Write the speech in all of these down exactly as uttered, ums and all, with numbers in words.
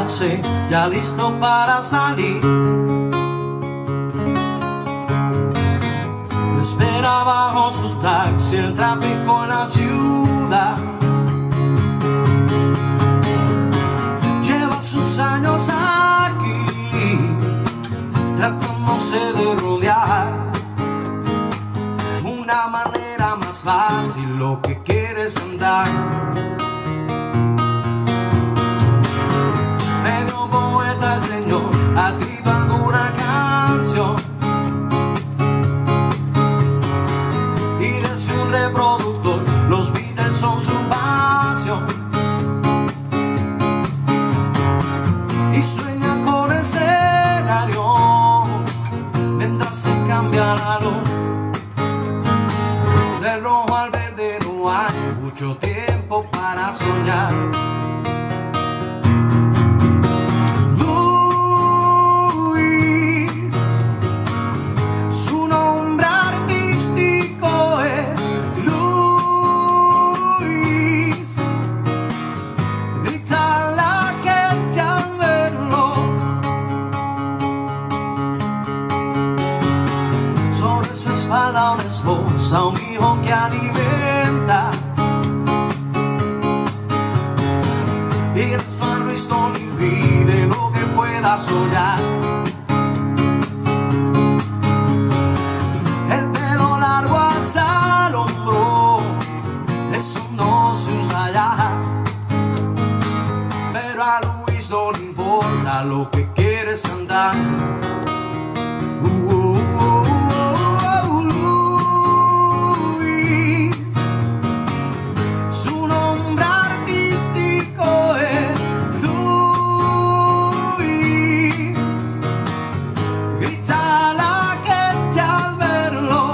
las seis, ya listo para salir. Lo espera bajo su taxi, el tráfico en la ciudad. Lleva sus años aquí, tratándose de rodear una manera más fácil, lo que quieres andar. Medio poeta el señor, ha escrito alguna canción y desde un reproductor los Beatles son su pasión. Y sueña con el escenario mientras se cambia la luz. Del rojo al verde no hay mucho tiempo para soñar. Luis, su nombre artístico es Luis. Grita la gente al verlo. Sobre su espalda una esposa, un hijo que alimenta. Y el San Luis no le impide lo que pueda soñar. El pelo largo hasta el hombro, eso no se usa ya. Pero a Luis no le importa lo que quieres cantar. Uh, uh, uh, uh, uh, Luis, su nombre artístico es Luis. Grita la gente al verlo,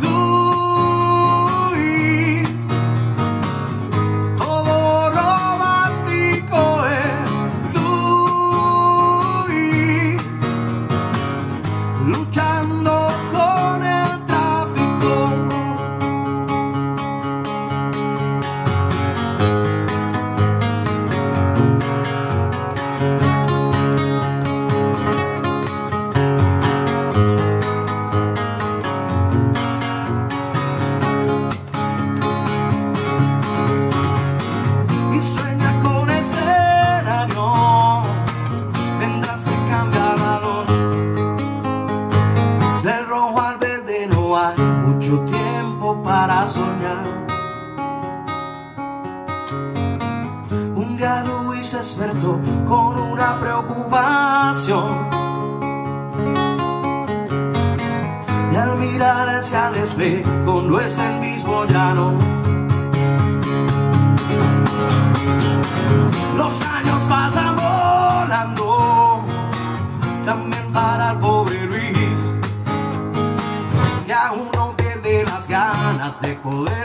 Luis. Todo romántico es Luis. Luchando con el tráfico. Y sueña con el escenario mientras se cambia la luz. Del rojo al verde no hay mucho tiempo para soñar. Un día Luis despertó con una preocupación, y al mirar hacia el espejo no es el mismo ya no. Los años pasan volando, también para el pobre Luis, que aún no pierde las ganas de poder